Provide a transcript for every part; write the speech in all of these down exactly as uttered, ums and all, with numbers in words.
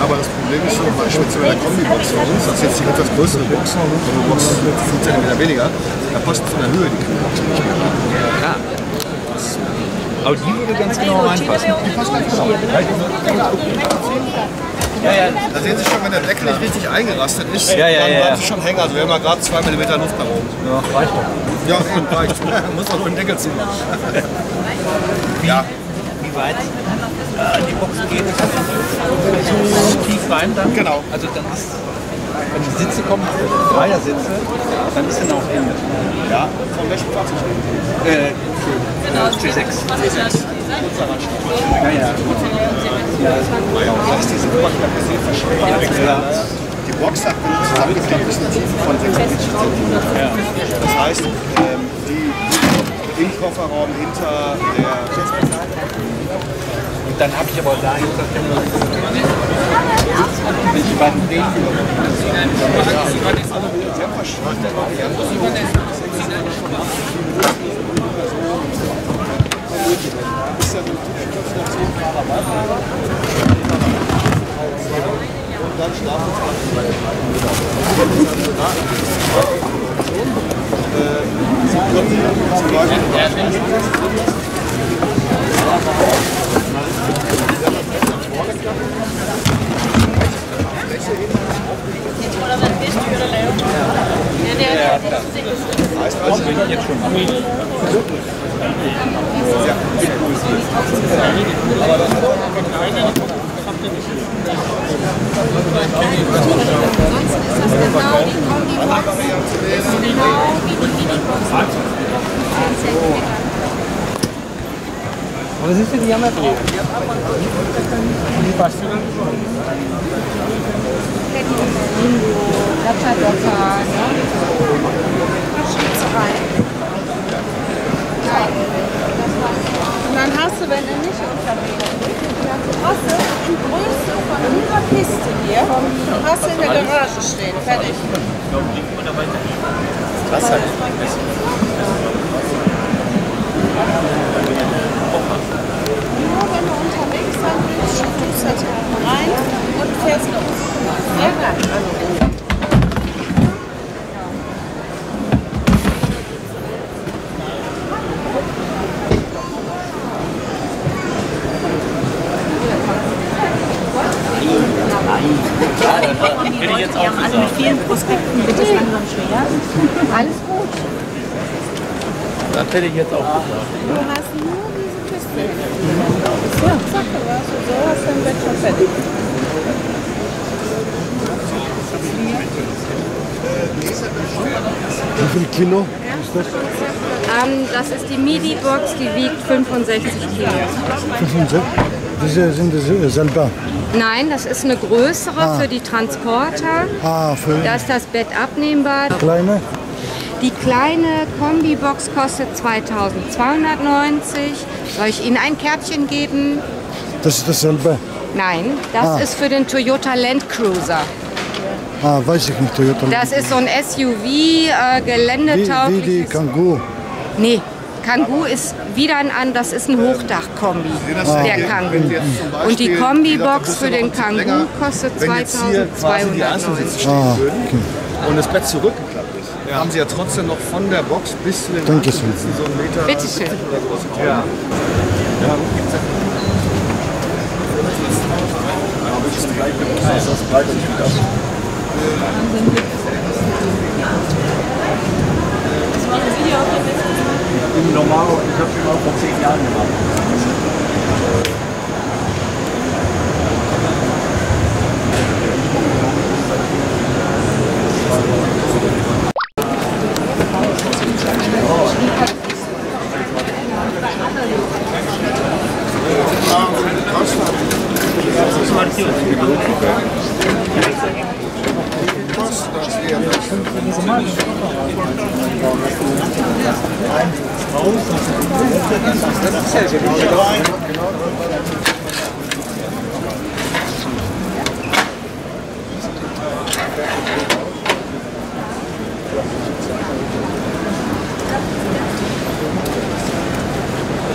aber das Problem ist schon, speziell bei der Kombi-Box für uns, das ist jetzt die etwas größere Box, die Box fünf Zentimeter weniger, da passt von der Höhe die Kühlbox nicht mehr. Ja. Aber die würde ganz genau reinpassen. Die passt ganz genau. Ja, ja. Da sehen Sie schon, wenn der Deckel nicht richtig eingerastet ist, ja, ja, dann ja, bleiben ja. Sie schon hängen. Also wir haben ja gerade zwei Millimeter Luft nach oben. Ja, reicht doch. Ja, eben, reicht. Muss auch nur den Deckel ziehen. Wie, ja. Wie weit äh, die Box geht, so tief rein dann? Genau. Also dann ist, wenn die Sitze kommen, Dreiersitze, dann ist dann auch Ende. Ja, von welchem Fahrzeug stehen Sie? Äh, T sechs. T sechs. Ja, ja. Ja, das ist diese Oberklappe sehr verschwindet. Ja. Die Box hat zusammengeklappt ist eine Tiefe von sechsundsiebzig Zentimeter. Ja. Das heißt, ähm, die im Kofferraum hinter der und dann habe ich aber da jetzt das wenn ich beim Drehen sehr verschwiegene Variante. Ist ja eine und dann Schlafensplatz. Sie können zum Beispiel Was ist denn die Jammer? Die passt du dann? Und dann hast du, wenn du nicht unterwegs bist, hast du in Größe von dieser Kiste hier, hast du in der Garage stehen. Fertig. Was halt? Nur wenn du unterwegs sein willst, tust du das rein und fährst los. Sehr geil. Also, Hätte ich jetzt auch gesagt. Also mit vielen Prospekten wird es langsam schwer. Alles gut. Das hätte ich jetzt auch gesagt. du hast nur diese Kiste. Ja, zack, du warst so, hast du dein Bett schon fertig. Wie viel Kilo ist das? Ähm, das ist die MIDI-Box, die wiegt fünfundsechzig Kilo. fünfundsiebzig? Diese sind selber. Nein, das ist eine größere Ah. für die Transporter. Ah, für Da ist das Bett abnehmbar. kleine? Die kleine Kombi-Box kostet zweitausendzweihundertneunzig. Soll ich Ihnen ein Kärtchen geben? Das ist dasselbe. Nein, das Ah. ist für den Toyota Land Cruiser. Ah, weiß ich nicht, Toyota. Das ist so ein S U V, äh, wie, wie die geländetaugliches. Kangoo. Nee, Kangoo ist wieder ein an, das ist ein Hochdach-Kombi, der Kangoo. Und die Kombi-Box für den Kangoo kostet wenn jetzt hier quasi die Einzelsitze stehen Ah, würden okay. und das Bett zurückgeklappt ist, haben Sie ja trotzdem noch von der Box bis zu den Danke schön. Einzelsitzen so einen Meter Bitte schön. siebzig oder sowas zu ja. Ja, gibt's ja. Aber ich bin gleich bewusst, dass das breiter nicht ab. Ich bin normal, ich habe schon mal vor zehn Jahren gemacht.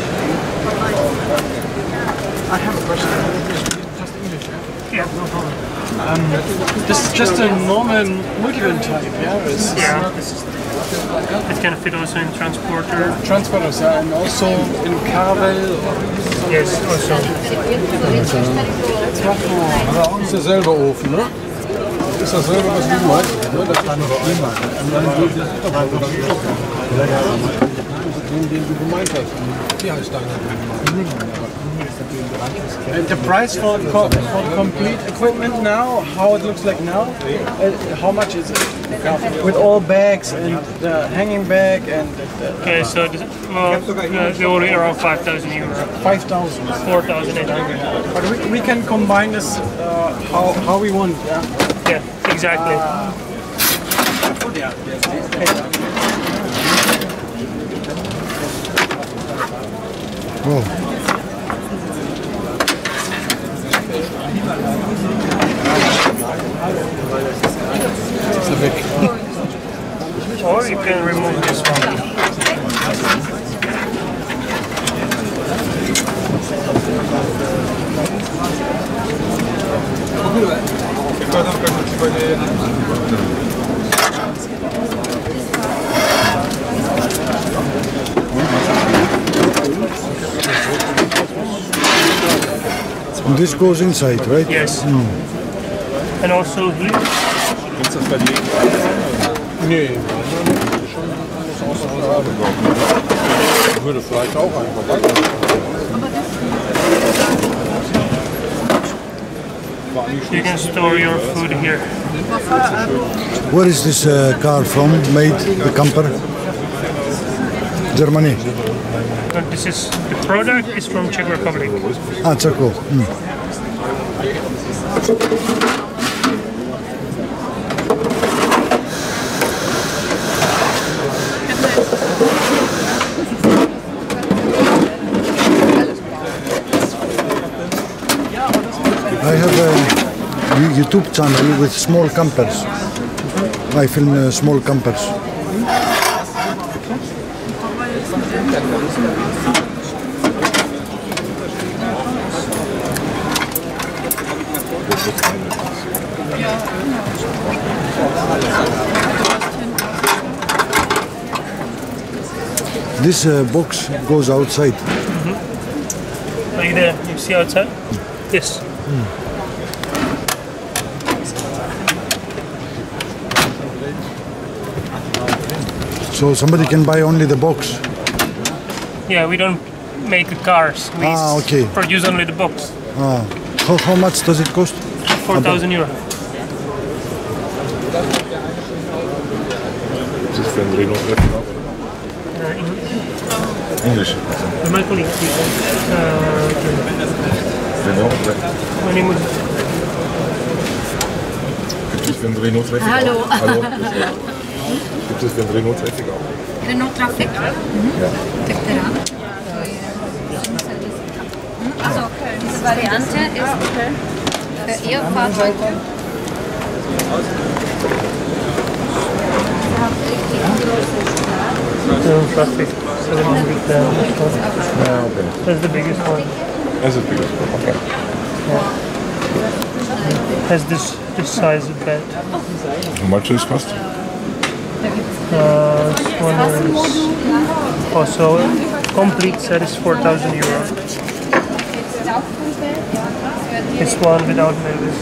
I have a question. Just English, yeah? Yeah, no problem. Um, this is just a normal multi-bin type, yeah? It's, Yeah. It can fit also in transporter. Transporters, yeah, and also in Caravelle. Yes, also. Das ist derselbe Ofen, ne? Das ist dasselbe, was du meinst, ne? Das kann ich nicht machen. Und dann geht das den, den du gemeint hast. Wie heißt deiner? And the price for, co for complete equipment now, how it looks like now, uh, how much is it? With all bags and the hanging bag and the, Okay, so this, well, uh, they were around five thousand euro. five thousand. four thousand eight hundred. But we, we can combine this uh, how, how we want, yeah? Yeah, exactly. Uh, Oh. Or you can remove this one. And this goes inside, right? Yes. Mm. And also here. Nee, würde vielleicht auch einfach weiter. You can store your food here. Where is this uh, car from? Made the camper? Germany. But this is the product is from Czech Republic. Ah, Czechia. Mm. I have a YouTube channel with small campers. I film uh, small campers. This uh, box goes outside. Mm-hmm. Like there, you see outside? Yes. Mm. So somebody can buy only the box? Yeah, we don't make the cars. We ah, okay. produce only the box. Ah. How, how much does it cost? four thousand euro. Is this for Renault Treffen auch? Uh, English. English. Uh, my colleague. Uh, Renault Treffen. My name is... Gibt es für ein Renault Traffic Hallo. auch? Hallo. Gibt es für ein Renault Traffic auch? Renault Traffic? Mhm. Ja. Tektera. Also, diese Variante ist für Ihr Fahrzeug. Renault Traffic. seven hundred pounds. Yeah, okay. That's the biggest one. That's the biggest one, okay. Yeah. Has this this size of bed. How much does it cost? Uh, this one is also complete set is four thousand euro. This one without maybe.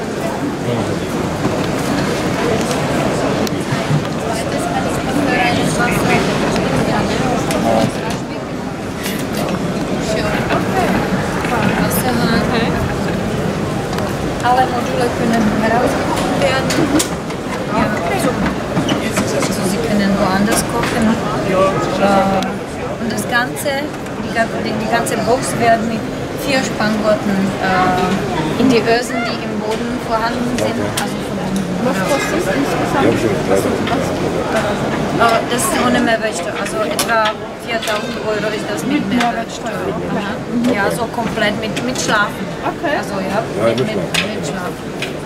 Ale Module können herausgehoben werden. Ja, also Sie können woanders kochen. Und das Ganze, die, die ganze Box wird mit vier Spanngurten äh, in die Ösen, die im Boden vorhanden sind. Also was kostet das insgesamt? Aber das ist ohne Mehrwertsteuer, also etwa viertausend Euro ist das mit Mehrwertsteuer. Ja, so komplett mit, mit Schlafen. Okay. Also ja, mit, mit, mit Schlafen.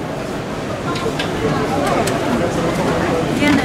Gerne.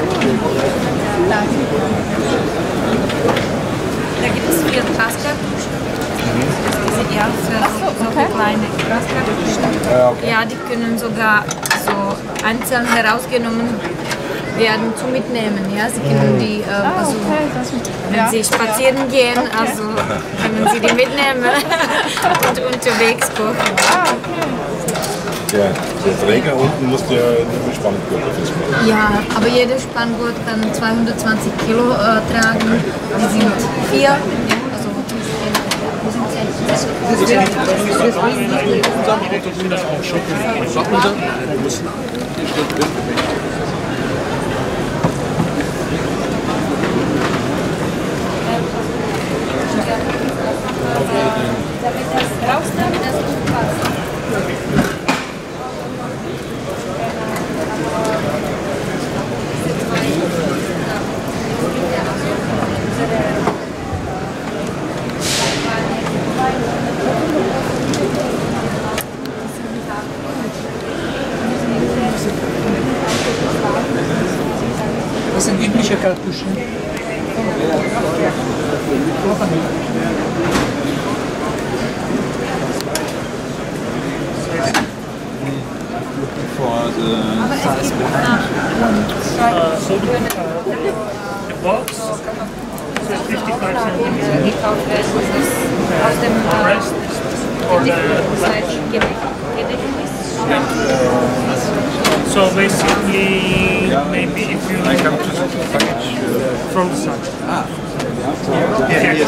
Da gibt es vier Traskerduschen. Ja, für so, so kleine Traskerduschen. Ja, die können sogar so einzeln herausgenommen werden zum Mitnehmen. Ja? Sie können die, äh, also, wenn Sie spazieren gehen, also können Sie die mitnehmen und unterwegs kochen. Ja, der Träger unten muss der Spanngurt festmachen. Ja, aber jeder Spanngurt kann zweihundertzwanzig Kilo äh, tragen. Die sind vier. Ja, also die sind sechzig. Damit das rausnehmen, das ist passt. Das sind übliche Kartuschen. For the size behind. Uh, so the, uh, the box, so fifty-five centimeters. Aus dem Rest or the so basically, maybe if you I come to the package from the side. Ah. Yeah, yes.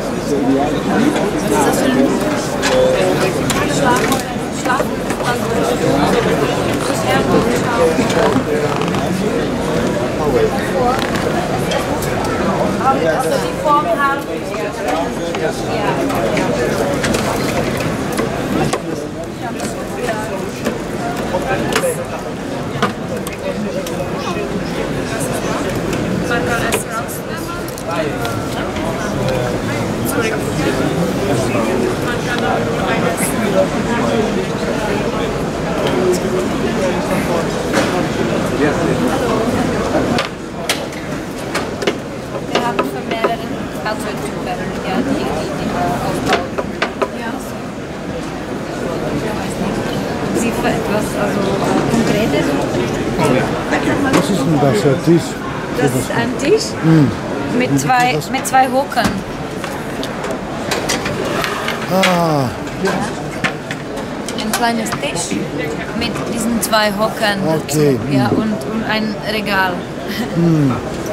Also die Form haben. Man kann es rausnehmen. Zurück. Man kann auch eines. Wir haben für mehrere Fahrzeugtypen, ja, die, die, die aufbauen. Ja. Sie für etwas also, Konkretes? Was ist denn das, ein Tisch? Das ist ein Tisch Mm. mit zwei, mit zwei Hockern. Ah, Ein kleines Tisch mit diesen zwei Hockern Okay. dazu, ja, und, und ein Regal. mm.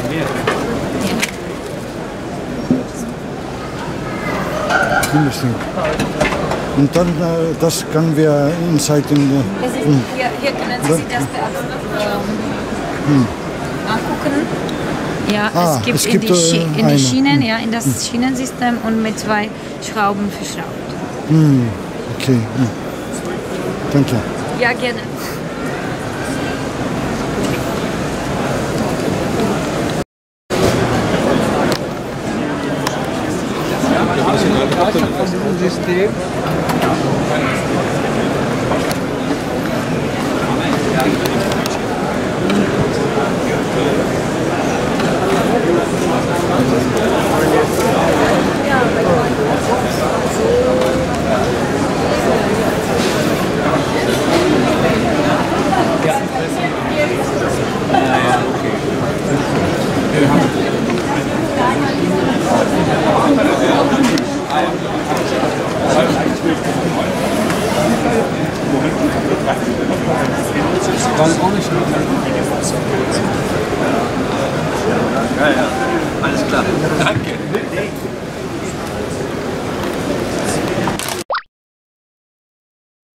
Interesting. Und dann, äh, das können wir inside in the, Das ist, mm. hier, hier können Sie sich das ähm, angucken. Ja, Ah, es gibt, es gibt, in, die Schi äh, in die eine. Schienen, ja, in das Schienensystem und mit zwei Schrauben verschraubt. Mm. Okay. Mm. Danke. Ja, gerne. System. War auch nicht